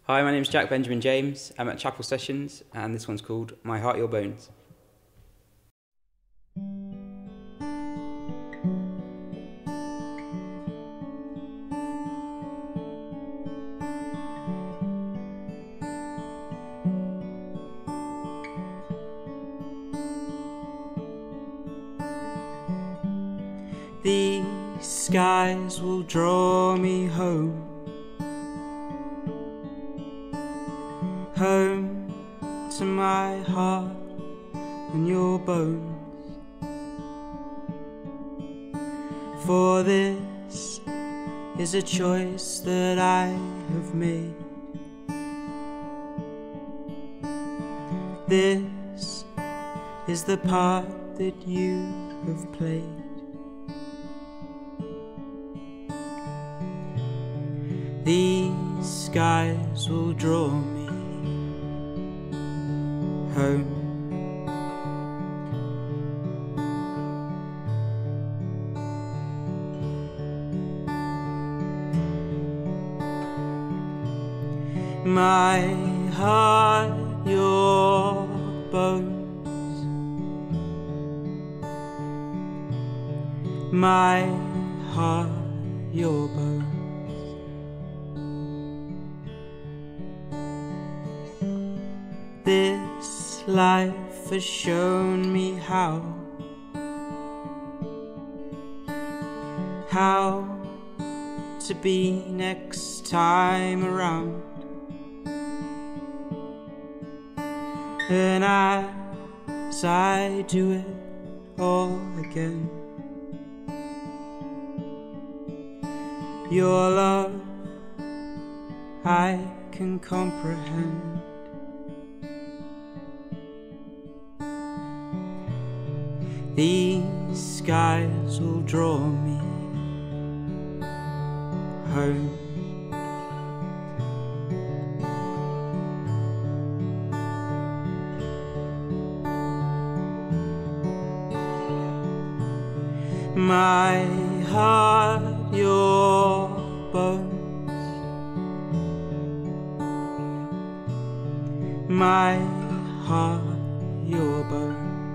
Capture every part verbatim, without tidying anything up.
Hi, my name's Jack Benjamin James. I'm at Chapel Sessions, and this one's called My Heart, Your Bones. These skies will draw me home, home to my heart and your bones. For this is a choice that I have made. This is the part that you have played. These skies will draw me home. My heart, your bones. My heart, your bones. This life has shown me how, how to be next time around. And as I do it all again, your love I can comprehend. These skies will draw me home. My heart, your bones. My heart, your bones.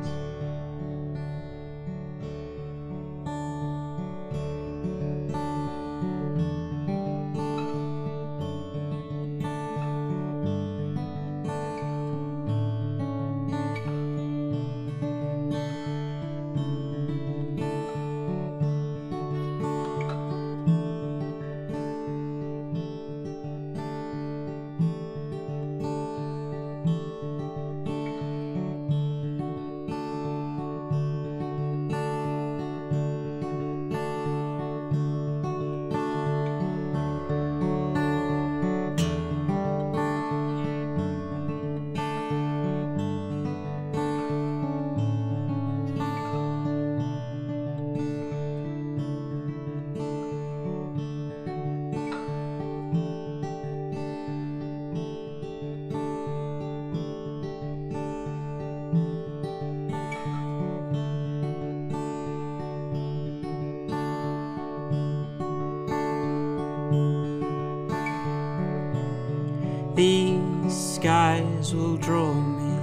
These skies will draw me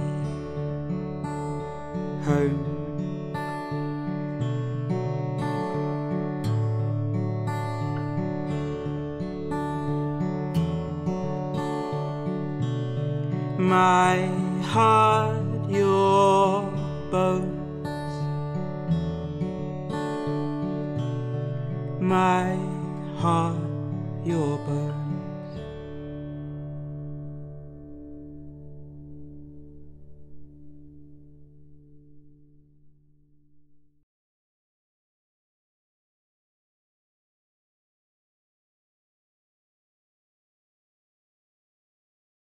home. My heart, your bones. My heart, your bones.